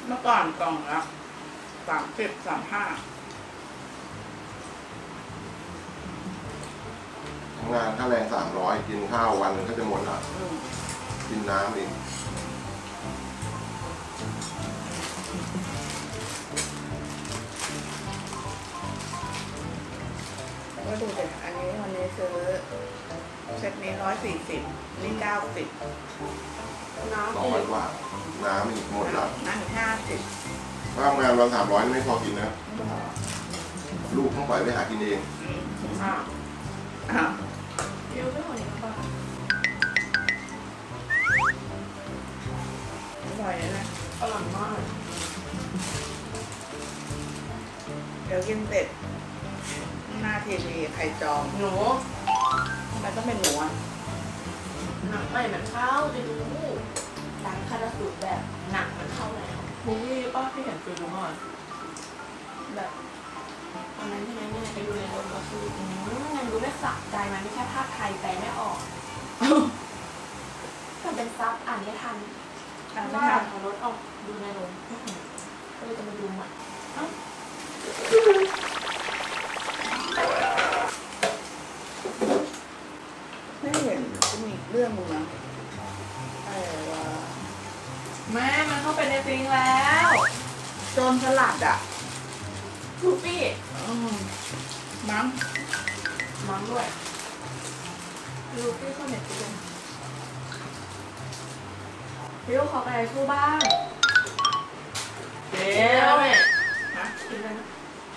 เมื่อก่อนกล่องละ30-35 ทำงานค่าแรง300กินข้าววันนึงก็จะหมดละกินน้ำเองแล้วก็ดูเด็อันนี้วันนี้ซื้อเซตนี้140นี่90น้ำ 200 กว่าน้ำอีกหมดละน้ำอีก50 ถ้าทำงานวัน300ไม่พอกินนะลูกต้องปล่อยไปหากินเองเดี๋ยวไม่หอนี่ป่ะอร่อยนะอร่อยมากเดี๋ยวกินเสร็จหน้าทีวีไข่จองหนูทำไมต้องเป็นหนูอ่ะหนักไม่เหมือนข้าวจะดูล้างคาราสูตรแบบหนักเหมือนข้าวแล้วมูวี่ป้าพี่เห็นฟิลดูก่อนแบบตอนนั้นใช่ไหมแม่ไปดูในรถก็คือยังดูไม่สะใจมันไม่ใช่ภาพไทยแปลไม่ออกมันเป็นซับอ่านไม่ทันไม่ทันเอารถออกดูในโรงก็เลยจะมาดูใหม่ไม่เห็นจะมีเรื่องมึงนะแม่มันเข้าไปในฟิงแล้วโจรสลัดอ่ะลูฟี่มั้งด้วยลูฟี่เข้าเน็ตฟิงพี่ขออะไรชูบ้างเดี๋ยวแม่กินเลยนะ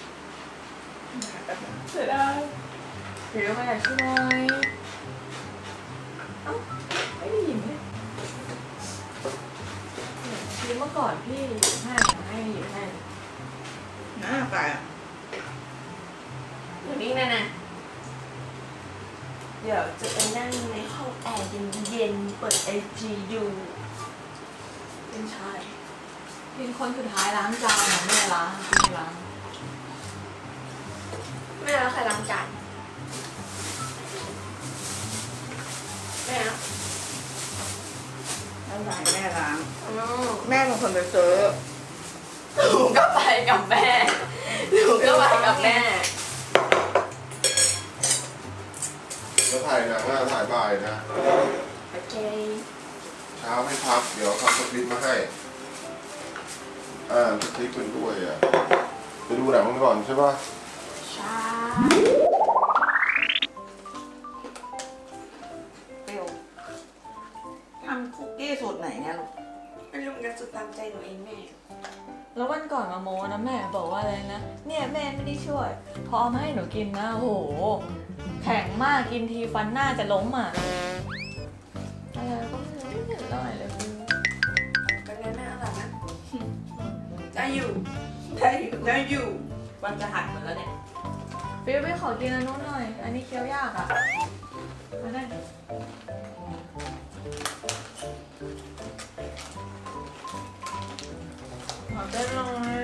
เสร็จแล้วพี่ขออะไรชูหน่อยเอ้าไม่ได้ยินเลยพี่เมื่อก่อนพี่ให้หยิบให้น่าไปอ่ะอยู่นี่นะเดี๋ยวจะไปนั่งในห้องแอร์เย็นๆเปิดไอจีดูเป็นชายเป็นคนสุดท้ายล้างจานแม่ล้างพี่ล้างแม่แล้วใครล้างจานแม่แล้วไหนแม่ล้างแม่เป็นคนไปซื้อหนูก็ไปกับแม่ก็ถ่ายหนังหน้าถ่ายบ่ายนะโอเคเช้าไม่พักเดี๋ยวทำสคริปต์มาให้สคริปต์เป็นด้วยอ่ะไปดูหนังก่อนใช่ป่ะใช่เปรี้ยวทำคุกกี้สูตรไหนเนี่ยลูกไม่รู้กันสุดตามใจหนูเองแม่แล้ววันก่อนมาโมนะแม่บอกว่าอะไรนะเนี่ยแม่ไม่ได้ช่วยพอเอามาให้หนูกินนะโอ้โหแข็งมากกินทีฟันหน้าจะล้มอ่ะอะไรก็ไม่รู้ไม่เห็นอร่อยเลยเป็นไงแม่อร่อยนะได้อยู่วันจะหัดหมดแล้วเนี่ยฟิวไปขอกินอันนู้นหน่อยอันนี้เคี้ยวยากอ่ะมาได้ขอได้หน่อย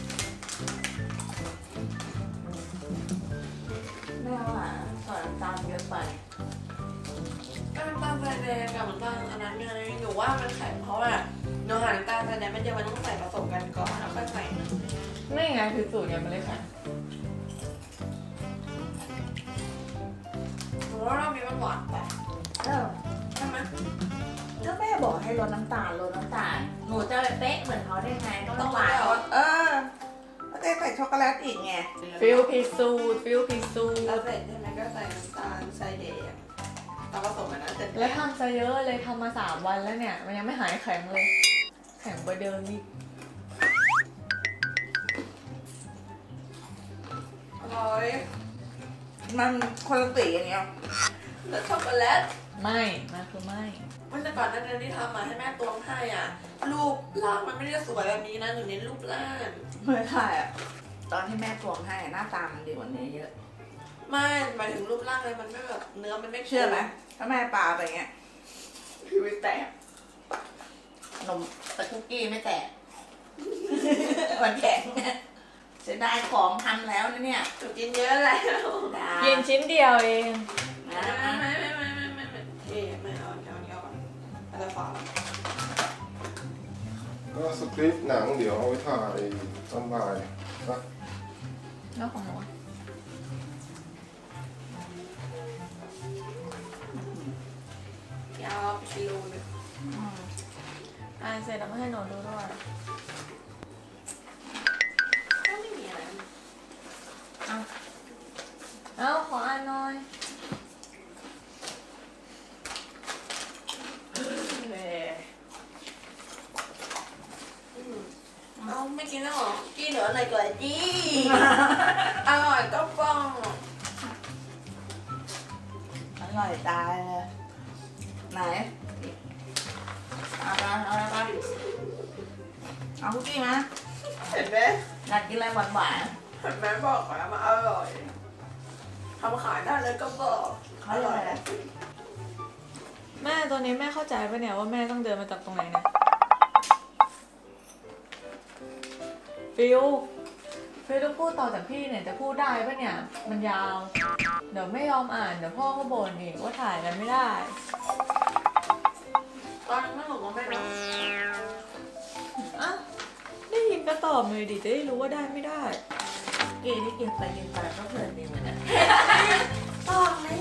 ไม่เอาอ่ะใส่น้ำตาลเยอะไปก็น้ำตาลทรายแดงกับน้ำตาลอันนั้นไงหนูว่ามันแข็งเพราะว่าหนูหาน้ำตาลทรายแดงมันจะมันต้องใส่ผสมกันก่อนแล้วค่อยใส่นี่ไงคือสูตรเนี่ยมันเลยแข็งหนูว่าเรามีมันหวานไปใช่ไหมก็แม่บอกให้ลดน้ำตาลหนูจะเป๊ะเหมือนเขาได้ไงต้องหวานก็ได้ใส่ช็อกโกแลตอีกไงฟิลพิสูจน์แล้วเสร็จใช่ไหมก็ใส่น้ำตาลทรายแดงเราผสมกันนะเสร็จแล้วทำซะเยอะเลยทำมา3 วันแล้วเนี่ยมันยังไม่หายแข็งเลยแข็งกว่าเดิมอีกอร่อยมันคนละสีอย่างเงี้ยแล้วช็อกโกแลตไม่มันคือไม่เมื่อก่อนนั้นที่ทำมาให้แม่ตวงให้อ่ะรูปร่างมันไม่ได้สวยแบบนี้นะหนูเน้นรูปร่างไม่ใช่อ่ะตอนที่แม่ตวงให้หน้าตามันดีกว่านี้เยอะไม่หมายถึงรูปร่างเลยมันไม่แบบเนื้อมันไม่เชื่อไหมถ้าแม่ปลาไปเงี้ยผิวไม่แตกนมแต่คุกกี้ไม่แตกมันแข็งเสียดายของทำแล้วนะเนี่ยกินเยอะแล้วกินชิ้นเดียวเองไม่เอาอะไรฝาก็ก็สคริปต์หนังเดี๋ยวเอาไว้ถ่ายตอนบ่ายนะแล้วของหนูยาวไปกิโลนึงอ่านเสร็จแล้วมาให้หนูดูด้วยก็ไม่มีอะไรเอาขออ่านหน่อยเอาไม่กินแล้วเหรอกินเหลืออะไรก่อนจีอร่อยก็ฟ้องอร่อยตายเลยไหนเอาไปเอาอะไรไปเอาคุกกี้ไหมเห็นไหมอยากกินอะไรหวานเห็นไหมบอกแล้วมาอร่อยทำขายได้เลยก็บอกๆเขาเรียกอะไรแม่ตัวนี้แม่เข้าใจปะเนี่ยว่าแม่ต้องเดินมาจากตรงไหนเนี่ยฟิลต้องพูดต่อจากพี่เนี่ยจะพูดได้ปะเนี่ยมันยาวเดี๋ยวไม่ยอมอ่านเดี๋ยวพ่อก็บ่นอีกว่าถ่ายกันไม่ได้ตอนนั้นหนูก็ไม่รู้อ่ะได้ยินก็ตอบเลยดิจะได้รู้ว่าได้ไม่ได้กี้ที่กินไปก็เพลินดีเหมือนกันบอกแล้ว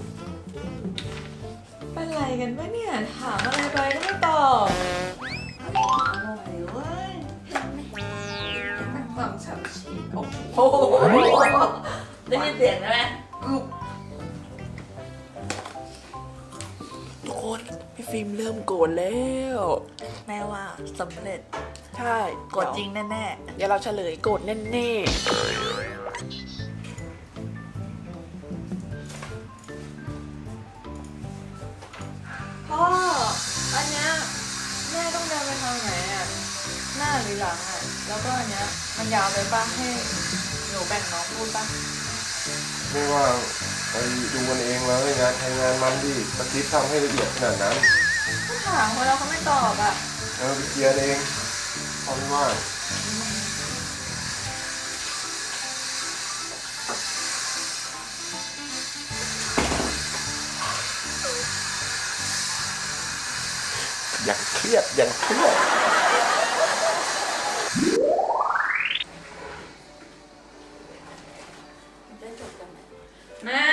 เป็นไรกันปะเนี่ยถามอะไรไปก็ไม่ตอบอร่อยเว้ยมันความฉ่ำชีสโอ้โหโอ้โหได้ยินเสียงไหมทุกคนพี่ฟิล์มเริ่มโกรธแล้วแม่ว่าสำเร็จใช่กดจริงแน่เดี๋ยวเราเฉลยโกรธแน่พ่ออันเนี้ยแม่ต้องเดินไปทางไหนอ่ะหน้าหรือหลังอ่ะแล้วก็อันเนี้ยมันยาวไปป่ะให้หนูแบ่งน้องพูดป่ะไม่ว่าไปดูกันเองเลยงานใครงานมันดิสคริปต์ทำให้ละเอียดขนาดนั้นก็ถามเขาแล้วเขาไม่ตอบอ่ะไปเคลียร์เองเขาไม่ว่างอย่างเครียดอย่างเครียดจะจบกันไหมแม่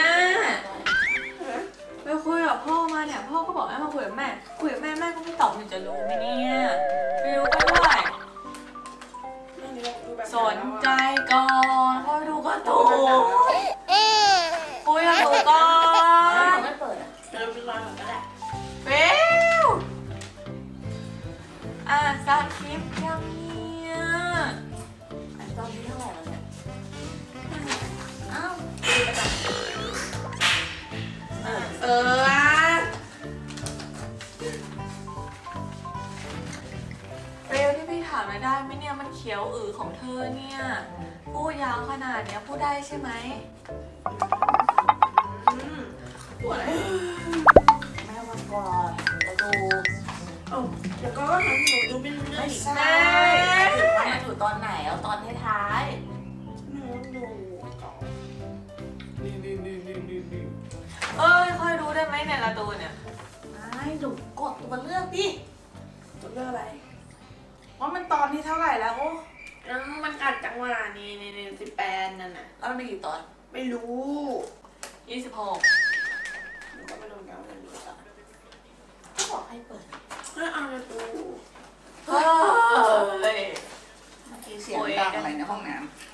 ไปคุยกับพ่อมาเนี่ยพ่อก็บอกให้มาคุยกับแม่คุยกับแม่แม่ก็ไม่ตอบหนูจะรู้ไหมเนี่ยฟิลก็ด้วยๆสนใจก่อนพ่อดูก็ถูกคุยกับหนูก่อหนูนไม่เปิดอ่ะเดินไปรอหน่อยก็ได้ฟิลสาคลิปยังเนี่ยอันตอนนี้เท่าไหร่แล้วเนี่ยอ้าวเออฟิลที่พี่ถามได้ไหมเนี่ยมันเขียวของเธอเนี่ยพูดยาวขนาดเนี้ยพูดได้ใช่ไหมปวดอะไรแม่วันก่อนจะดูเอ้าเดี๋ยวก็ทำให้หนูดูไม่รู้เรื่องไม่อีกใช่ถึงว่ามันอยู่ตอนไหนเอาตอนท้ายหนูดูก่อนนี่ค่อยดูได้ไหมในละตูนเนี่ยๆไม่หนูกดตัวเลือกดิตัวเรื่องอะไรว่ามันตอนที่เท่าไหร่แล้วโอ้มันกัดจังหวะนี่18นั่นน่ะแล้วมันกี่ตอนไม่รู้ 26 หนูก็ไม่รู้แล้วไม่รู้จ้ะก็บอกให้เปิดให้เอาเลยดูเฮ้ยเมื่อกี้เสียงดังอะไรในห้องน้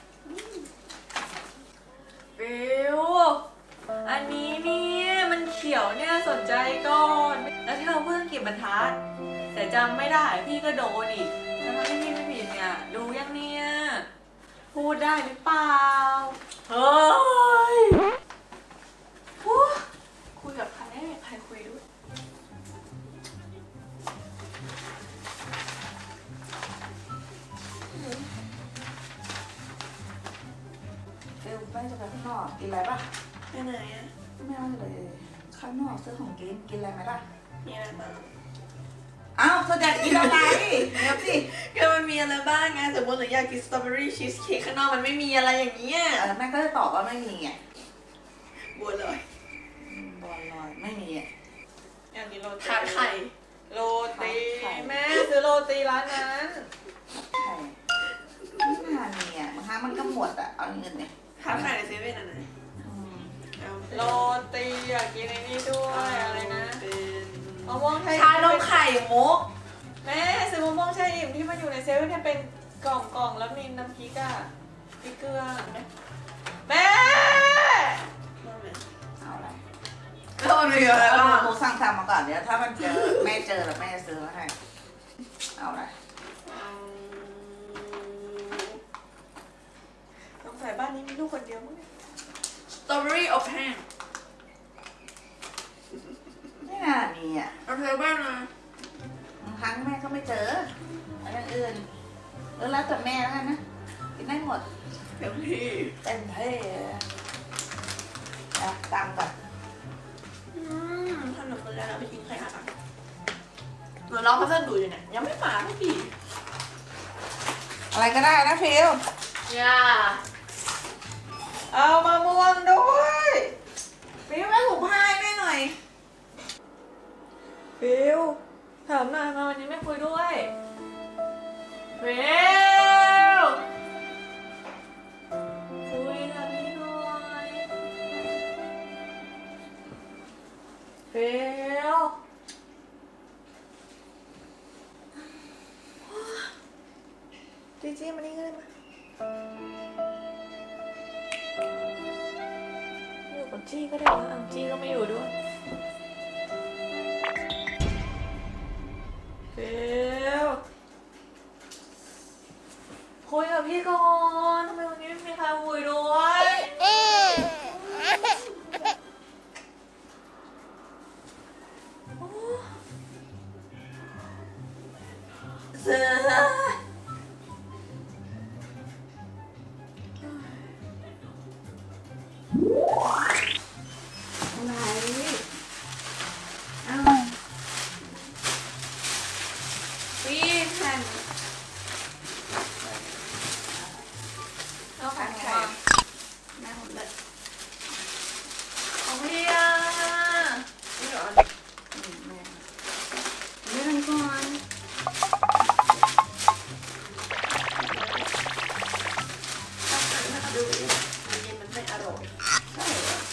ฟิวอันนี้เนี่ยมันเขียวเนี่ยสนใจก่อนแล้วเธอเพิ่งกี่บรรทัดแต่จำไม่ได้พี่ก็โดนอีกแล้วที่พี่ไม่ผิดเนี่ยดูยังเนี่ยพูดได้หรือเปล่าเฮ้ยคุยกับใครไม่มีใครคุยด้วยำฟิลแม่จะไปข้างนอกกินอะไรป่ะไปไหนอ่ะไม่เอาเลยข้างนอกซื้อของกินอะไรไหมล่ะมีอะไรบ้างอ้าวเธอจะกินอะไรเดี๋ยวสิก็มันมีอะไรบ้างไงสมมติหนูอยากกินสตรอเบอรี่ชีสเค้กข้างนอกมันไม่มีอะไรอย่างเงี้ยแม่ก็จะตอบว่าไม่มีไงบัวลอยบอลลอยไม่มีอ่ะอยากกินโรตีทาไข่โรตีแม่ซื้อโรตีร้านนั้นนะมันก็หมดอะเอาเงินเนี่ยหาขายในเซเว่นอันไหนเอาโรตีอยากกินไอ้นี่ด้วยอะไรนะเป็นมะม่วงไทยชานมไข่มุกแม่ซื้อมะม่วงไทยอิ่มที่มันอยู่ในเซเว่นเนี่ยเป็นกล่องแล้วมีน้ำพริกอะพริกเกลือแม่เอาอะไรแล้วมันมีอะไรบ้างหนูสั่งทำมาก่อนเดี๋ยวถ้ามันเจอแม่เจอแล้วแม่จะซื้อมาให้เอาอะไรสงสัยบ้านนี้มีลูกคนเดียวมั้งเนี่ยสตรอเบอรี่อบแห้งไม่น่ามีอ่ะเอาเซเว่นนะบางครั้งแม่ก็ไม่เจออะไรอย่างอื่นแล้วแต่แม่แล้วกันนะกินได้หมดเต็มที่เต็มที่อ่ะตังค์ก่อนขนมปังแล้วไปกินไข่หักหนูร้องพัสดุอยู่เนี่ยยังไม่มาสักทีอะไรก็ได้นะฟิลอย่าเอามะม่วงด้วยฟิลแม่ถูกพายแม่หน่อยฟิวถามหน่อยมาวันนี้ไม่คุยด้วยฟิวคุยกับพี่หน่อยฟิวจีจี้มานี่ก็ได้มาอยู่กับจี้ก็ได้นะอ้าวจี้ก็ไม่อยู่ด้วยฟิวคุยกับพี่ก่อนทำไมวันนี้ไม่มีใครคุยด้วยโอ้เสืออะไรอ้าวพี่แผ่นเอาของใครแม่หมดเลยของพี่อ่ะนี่เหรอแม่แม่มันก่อนถ้าดูมันเย็นมันไม่อร่อยใช่เหรอ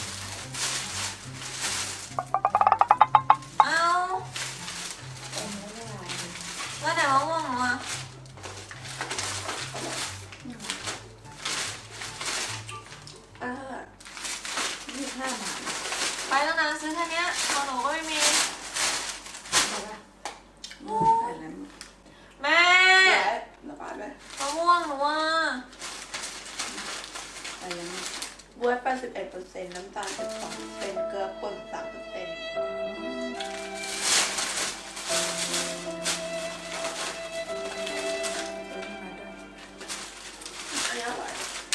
เอาเอ็มไม่ได้อะไรแล้วแต่มะม่วงหนูอ่ะ 25 บาทไปแล้วนะซื้อแค่เนี้ยของหนูก็ไม่มีใช่ปะใส่แล้วแม่ระบาดไหมมะม่วงหนูอ่ะใส่แล้วบวย81%น้ำตาล12%เกลือป่น3% อันนี้อร่อย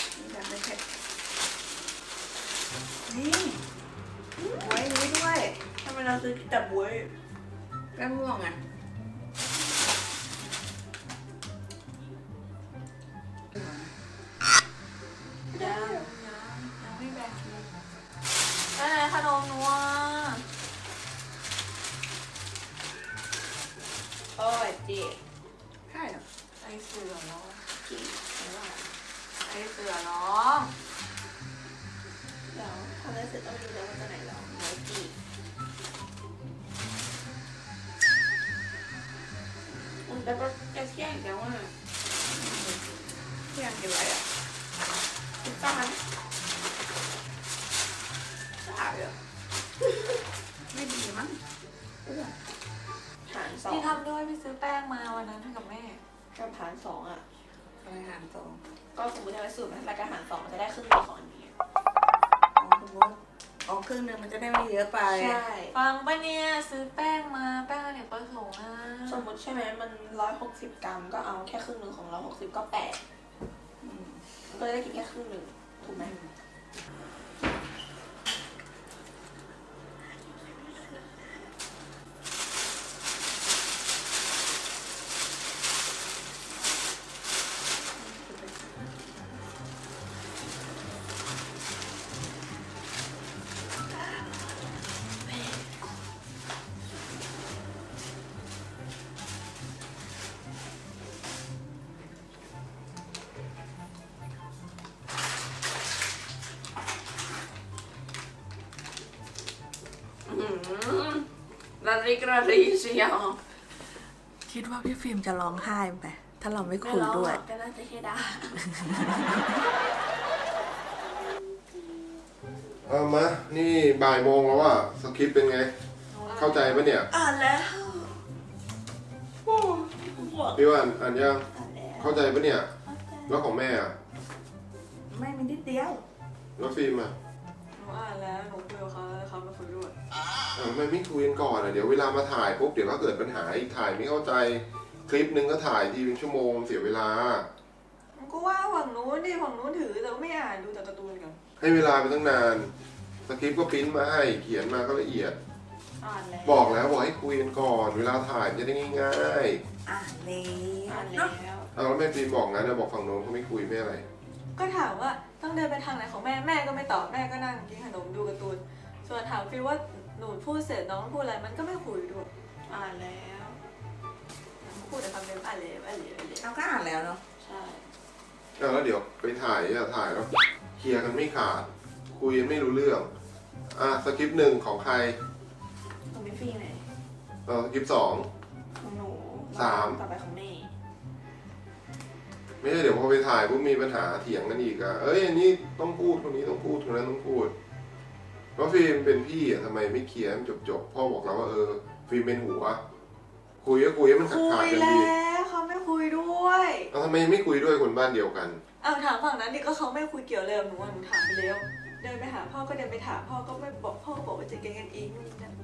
นี่ไว้นี้ด้วยทำไมเราซื้อแต่บวยแป้งม่วงอ่ะยังยังไม่แบ่งเลยแล้วไหนขนมหนูอ่ะโอ้ยจีใช่เหรอไอเสือร้องจีไอเสือร้องแล้วทำได้เสร็จต้องดูแล้วว่าจะไหนแล้วไม้จีมันแบบว่าจะเที่ยงแล้วอ่ะเที่ยงกินอะไรอ่ะพิซซ่าไหมสะอาดเลยไม่ดีมั้งหารสองพี่ทำด้วยพี่ซื้อแป้งมาวันนั้นให้กับแม่กับหารสองอ่ะอะไรหารสองก็สมมติถ้าไปสูตรรายการหารสองมันจะได้ครึ่งเดียวของอันนี้อ๋อสมมติอ๋อครึ่งหนึงมันจะได้ไม่เยอะไปใช่ฟังปะเนี่ยซื้อแป้งมาแป้งเนี่ยประสงค์อ่ะสมมติใช่ไหมมัน160 กรัมก็เอาแค่ครึ่งหนึ่งของ160ก็8 อืมก็จะได้กินแค่ครึ่งหนึ่งถูกไหมริกระรีเชียวคิดว่าพี่ฟิล์มจะร้องไห้ไหมถ้าเราไม่คุยด้วยก็น่าจะแค่ด่าเอามา นี่บ่ายโมงแล้วอะสคริปต์เป็นไง เข้าใจปะเนี่ยอ่านแล้วพี่ว่าอ่านยัง เข้าใจปะเนี่ย แล้วของแม่อะไม่มีนิดเดียวแล้วฟิล์มอะหนูอ่านแล้วหนูคุยกับเขาแล้วเขาไม่คุยด้วยทำไมไม่คุยกันก่อนอะเดี๋ยวเวลามาถ่ายปุ๊บเดี๋ยวก็เกิดปัญหาอีกถ่ายไม่เข้าใจ คลิปหนึ่งก็ถ่ายทีเป็นชั่วโมงเสียเวลามันก็ว่าฝั่งนู้นดิฝั่งนู้นถือแต่ก็ไม่อ่านดูแต่การ์ตูนกันให้เวลาไปตั้งนาน สคริปต์ก็ปริ้นมาให้เขียนมาก็ละเอียดอ่านแล้วบอกแล้วบอกให้คุยกันก่อน เวลาถ่ายจะได้ง่ายอ่านเลยอ่านเนาะแล้วๆเอาแล้วแม่ฟิล์มบอกงั้นนะบอกฝั่งโน้นเขาไม่คุยไม่อะไรก็ถามว่าต้องเดินไปทางไหนของแม่แม่ก็ไม่ตอบแม่ก็นั่งกินขนมดูการ์ตูนส่วนถามฟิลว่าหนูพูดเสร็จน้องพูดอะไรมันก็ไม่คุยด้วยอ่านแล้วพูดแต่คำเดิมอ่านเลยอ่านเลยอ่านเลยเราก็อ่านแล้วเนาะใช่แล้วเดี๋ยวไปถ่ายแล้วเคลียร์กันไม่ขาด คุยกันไม่รู้เรื่องสคริปต์หนึ่งของใครของพี่ฟี่ไหนสคริปต์สองของหนูสามต่อไปของแม่ไม่ใช่เดี๋ยวพอไปถ่ายปุ๊บมีปัญหาเถียงกันอีกเอ้ยอันนี้ต้องพูดคนนี้ต้องพูดคนนั้นต้องพูดเพราะฟิล์มเป็นพี่ทำไมไม่เคลียร์ให้มันจบพ่อบอกเราว่าฟิล์มเป็นหัว คุยก็คุยให้มันขาคุดยกันแล้ดีวเขาไม่คุยด้วยทำไมไม่คุยด้วยคนบ้านเดียวกันเอาถามฝั่งนั้นดิก็เขาไม่คุยเกี่ยวเลยกับหนูอ่ะหนูถามไปแล้วเดินไปหาพ่อก็เดินไปถามพ่อก็ไม่บอกพ่อก็บอกว่าจะเก่งกันเองนู่นนี่นั่น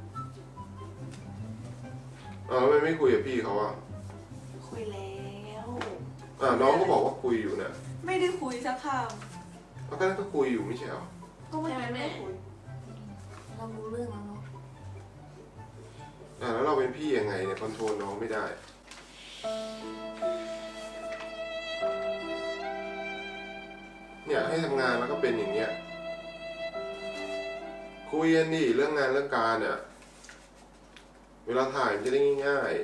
แล้วทำไมไม่คุยกับพี่เขาอ่ะคุยแล้วน้องก็บอกว่าคุยอยู่เนี่ยไม่ได้คุยสักคแล้วก็นั่นก็คุยอยู่ไม่ใช่เหรอำก็ไม่ได้คุยเรารู้เรื่องแล้วเนาะแล้วเราเป็นพี่ยังไงเนี่ยคอนโทรลน้องไม่ได้ เนี่ยให้ทำงานแล้วก็เป็นอย่างเงี้ย คุยกันดิเรื่องงานเรื่องการเนี่ย เวลาถ่ายมันจะได้ง่าย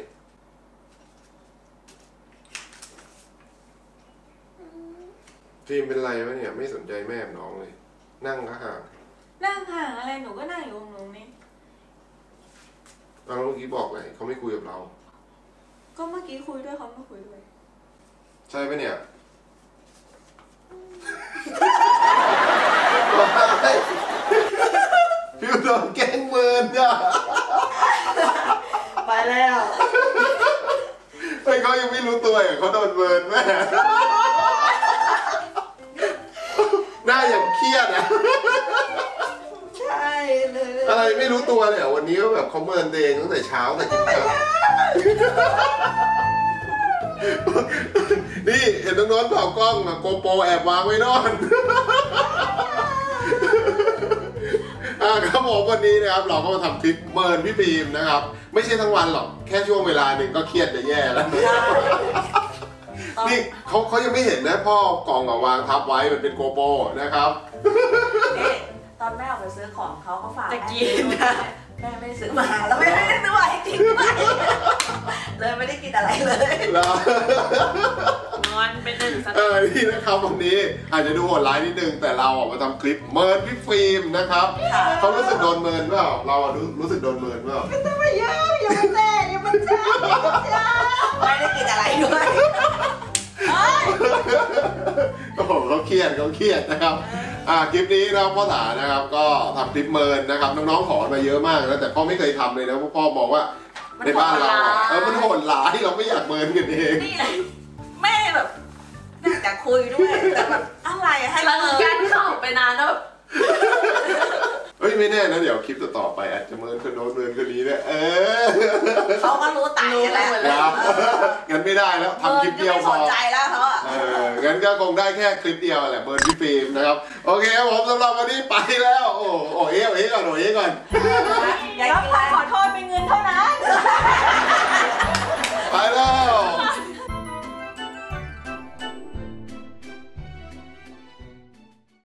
ๆฟิล์มเป็นไรวะเนี่ยไม่สนใจแม่กับน้องเลย นั่งก็ห่างนั่งห่างอะไรหนูก็นั่งอยู่ตรงนู้นนี่เราเมื่อกี้บอกเลยเขาไม่คุยกับเราก็เมื่อกี้คุยด้วยเขาไม่คุยด้วยใช่ปะเนี่ย พี่โดนแกล้งเมินอ่ะไปแล้วเฮ้ยเขายังไม่รู้ตัวอ่ะเขาโดนเมินแม่หน้าอย่างเครียดอ่ะใช่เลยอะไรไม่รู้ตัวเลยวันนี้ก็แบบเขาเมินเดงตั้งแต่เช้าแต่กินข้าวนี่เห็นตรงโน้นเผากล้องอะโกโปรแอบวางไว้นอนครับผมวันนี้นะครับเราก็มาทำคลิปเมินพี่ฟิล์มนะครับ ไม่ใช่ทั้งวันหรอกแค่ช่วงเวลาหนึ่งก็เครียดจะแย่แล้วนี่เขายังไม่เห็นนะพ่อกล่องวางทับไว้มันเป็นโกโปรนะครับนี่ตอนแม่ออกไปซื้อของเขาฝากจะกินแม่ไม่ได้ซื้อมาแล้วไม่ได้ซื้อมาให้กินไปเลยไม่ได้กินอะไรเลยแล้วงอนเป็นหนึ่งสักนี่นะครับวันนี้อาจจะดูโหดร้ายนิดนึงแต่เราออกมาทำคลิปเมินพี่ฟิล์มนะครับเขารู้สึกโดนเมินเปล่าเรารู้สึกโดนเมินเปล่าไม่ต้องมาเยอะอย่ามาแตะอย่ามาจ้าไม่ได้กินอะไรด้วยโอ้โหเขาเครียดนะครับคลิปนี้นะพ่อถานะครับก็ทำคลิปเมินนะครับน้องๆขอมาเยอะมากนะแต่พ่อไม่เคยทำเลยนะเพราะพ่อมองว่าในบ้านเรามันโหดร้ายเราไม่อยากเมินกันเองนี่แหละแม่แบบอยากจะคุยด้วยแต่แบบอะไรให้แล้วเมิการเข้าไปนานแล้วแบบเฮ้ยไม่แน่นะเดี๋ยวคลิปต่อไปอาจจะเมินคนโน้นเมินคนนี้เนี่ยเขาก็รู้ไตแล้วครับงั้นไม่ได้แล้วทำคลิปเดียวไม่พสอนใจแล้วเขาอะงั้นก็คงได้แค่คลิปเดียวแหละเมินพี่ฟิล์มนะครับโอเคครับผมสำหรับวันนี้ไปแล้วโอ้โหก่อนอยากรับกินอะไรคำขอโทษเป็นเงินเท่านั้น